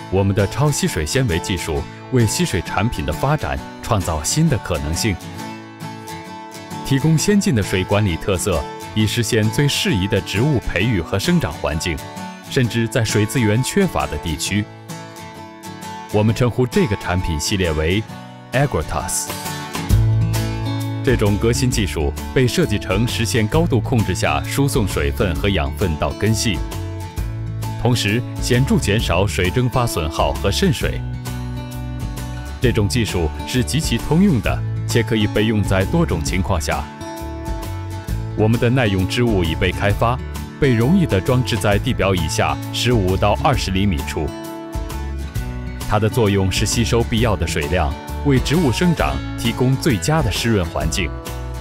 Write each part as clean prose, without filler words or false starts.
我们的超吸水纤维技术为吸水产品的发展创造新的可能性，提供先进的水管理特色，以实现最适宜的植物培育和生长环境，甚至在水资源缺乏的地区。我们称呼这个产品系列为 Agratas。这种革新技术被设计成实现高度控制下输送水分和养分到根系，同时显著减少水蒸发损耗和渗水。这种技术是极其通用的，且可以被用在多种情况下。我们的耐用织物已被开发，被容易地装置在地表以下15到20厘米处。它的作用是吸收必要的水量，为植物生长提供最佳的湿润环境。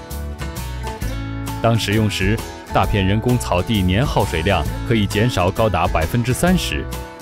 当使用时，大片人工草地年耗水量可以减少高达30%。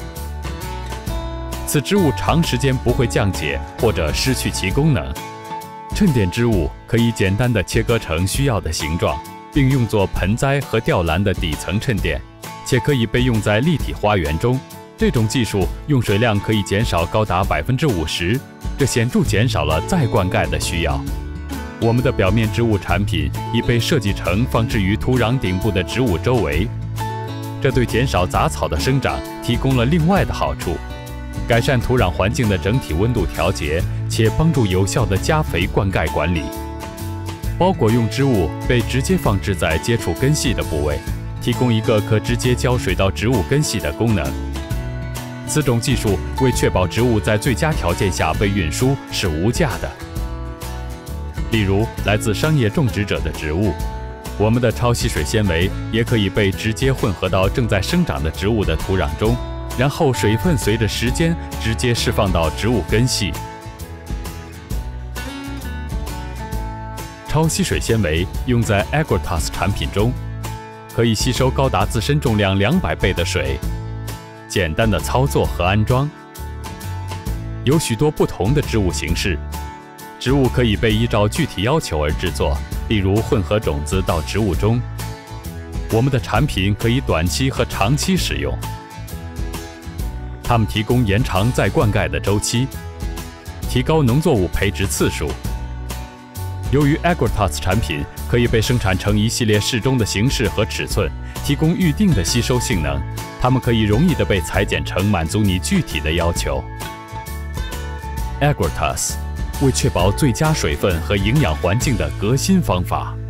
此织物长时间不会降解或者失去其功能。衬垫织物可以简单地切割成需要的形状，并用作盆栽和吊篮的底层衬垫，且可以被用在立体花园中。这种技术用水量可以减少高达50%，这显著减少了再灌溉的需要。我们的表面织物产品已被设计成放置于土壤顶部的植物周围，这对减少杂草的生长提供了另外的好处，改善土壤环境的整体温度调节，且帮助有效的加肥灌溉管理。包裹用织物被直接放置在接触根系的部位，提供一个可直接浇水到植物根系的功能。此种技术为确保植物在最佳条件下被运输是无价的。例如，来自商业种植者的植物，我们的超吸水纤维也可以被直接混合到正在生长的植物的土壤中，然后水分随着时间直接释放到植物根系。超吸水纤维用在 Agratas 产品中，可以吸收高达自身重量200倍的水。简单的操作和安装，有许多不同的织物形式。植物可以被依照具体要求而制作，例如混合种子到植物中。我们的产品可以短期和长期使用。它们提供延长再灌溉的周期，提高农作物培植次数。由于 Agratas 产品可以被生产成一系列适中的形式和尺寸，提供预定的吸收性能，它们可以容易地被裁剪成满足你具体的要求。Agratas 为确保最佳水分和营养环境的革新方法。